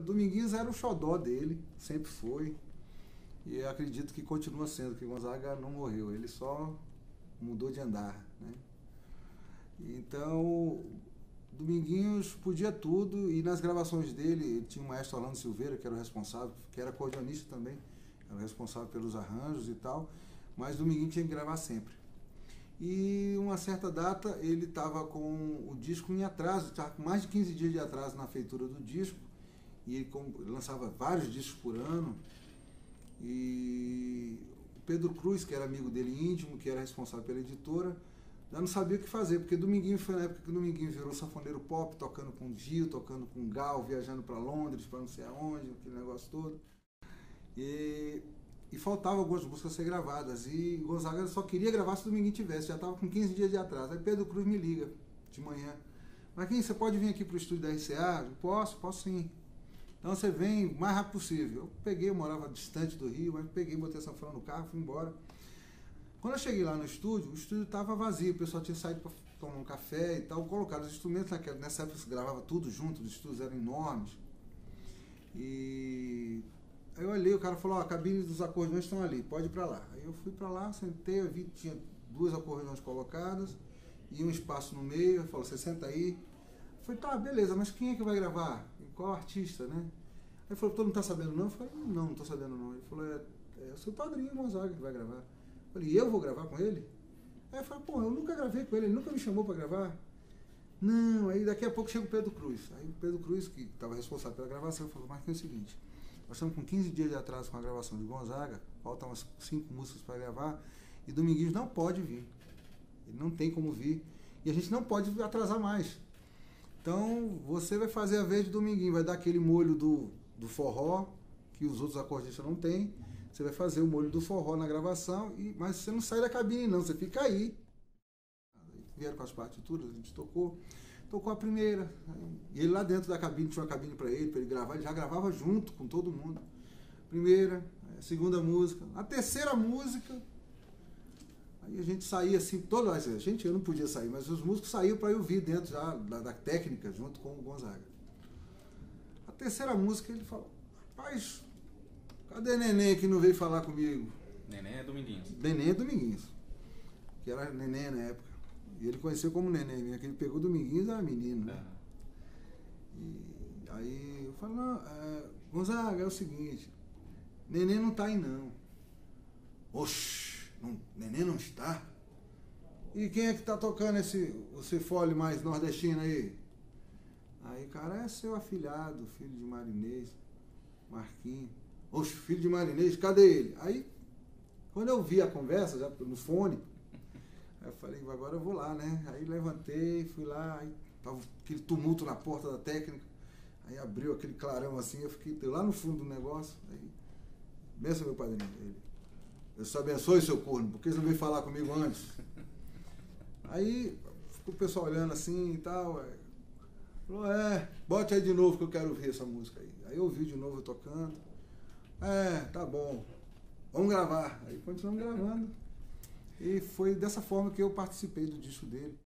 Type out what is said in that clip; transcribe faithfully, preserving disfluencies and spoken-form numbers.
Dominguinhos era o xodó dele, sempre foi. E eu acredito que continua sendo, que Gonzaga não morreu, ele só mudou de andar, né? Então, Dominguinhos podia tudo, e nas gravações dele, ele tinha o maestro Orlando Silveira, que era o responsável, que era acordeonista também, era o responsável pelos arranjos e tal, mas Dominguinhos tinha que gravar sempre. E uma certa data ele estava com o disco em atraso, estava com mais de quinze dias de atraso na feitura do disco, e ele lançava vários discos por ano. E o Pedro Cruz, que era amigo dele íntimo, que era responsável pela editora, já não sabia o que fazer, porque Dominguinho foi na época que Dominguinho virou sanfoneiro pop, tocando com Gil, tocando com Gal, viajando para Londres, para não sei aonde, aquele negócio todo. E, e faltavam algumas músicas a ser gravadas, e Gonzaga só queria gravar se Dominguinho tivesse, já estava com quinze dias de atraso. Aí Pedro Cruz me liga de manhã: Marquinhos, você pode vir aqui para o estúdio da R C A? Eu, posso, posso sim. Então você vem o mais rápido possível. Eu peguei, eu morava distante do Rio, mas peguei, botei a sanfona no carro, fui embora. Quando eu cheguei lá no estúdio, o estúdio estava vazio, o pessoal tinha saído para tomar um café e tal, colocaram os instrumentos naquela, nessa época se gravava tudo junto, os estúdios eram enormes. E aí eu olhei, o cara falou: ó, a cabine dos acordeões estão ali, pode ir para lá. Aí eu fui para lá, sentei, eu vi que tinha duas acordeões colocadas e um espaço no meio. Ele falou: você senta aí. Eu falei: tá, beleza, mas quem é que vai gravar? Qual artista, né? Aí ele falou: todo mundo tá sabendo não? Eu falei: não, não tô sabendo não. Ele falou: é, é o seu padrinho Gonzaga que vai gravar. Eu falei: eu vou gravar com ele? Aí eu falei: pô, eu nunca gravei com ele, ele nunca me chamou para gravar. Não, aí daqui a pouco chega o Pedro Cruz. Aí o Pedro Cruz, que estava responsável pela gravação, falou: mas é o seguinte, nós estamos com quinze dias de atraso com a gravação de Gonzaga, faltam umas cinco músicas para gravar, e Dominguinhos não pode vir. Ele não tem como vir, e a gente não pode atrasar mais. Então, você vai fazer a vez de Dominguinho, vai dar aquele molho do, do forró, que os outros acordistas não têm. Você vai fazer o molho do forró na gravação, e, mas você não sai da cabine não, você fica aí. Vieram com as partituras, a gente tocou, tocou a primeira. E ele lá dentro da cabine, tinha uma cabine para ele, para ele gravar, ele já gravava junto com todo mundo. Primeira, a segunda música, a terceira música. Aí a gente saía assim, todo, a gente, eu não podia sair, mas os músicos saíam para eu ouvir dentro já da, da técnica, junto com o Gonzaga. A terceira música ele falou: rapaz, cadê Neném que não veio falar comigo? Neném é Dominguinhos. Neném é Dominguinhos, que era Neném na época. E ele conheceu como Neném, né? Que ele pegou Dominguinhos, era menino, né? Uhum. E aí eu falei: não, é, Gonzaga, é o seguinte, Neném não tá aí não. Oxi! Não, Neném não está? E quem é que está tocando esse, esse fole mais nordestino aí? Aí, cara, é seu afilhado, filho de Marinês, Marquinhos. Oxe, filho de Marinês, cadê ele? Aí, quando eu vi a conversa, já no fone, aí eu falei: agora eu vou lá, né? Aí levantei, fui lá, aí tava aquele tumulto na porta da técnica, aí abriu aquele clarão assim, eu fiquei lá no fundo do negócio, aí, benção, meu padrinho, ele: Deus te abençoe, seu corno, por que você não veio falar comigo antes? Aí ficou o pessoal olhando assim e tal. É, falou: é, bote aí de novo que eu quero ouvir essa música aí. Aí eu ouvi de novo eu tocando. É, tá bom, vamos gravar. Aí continuamos gravando. E foi dessa forma que eu participei do disco dele.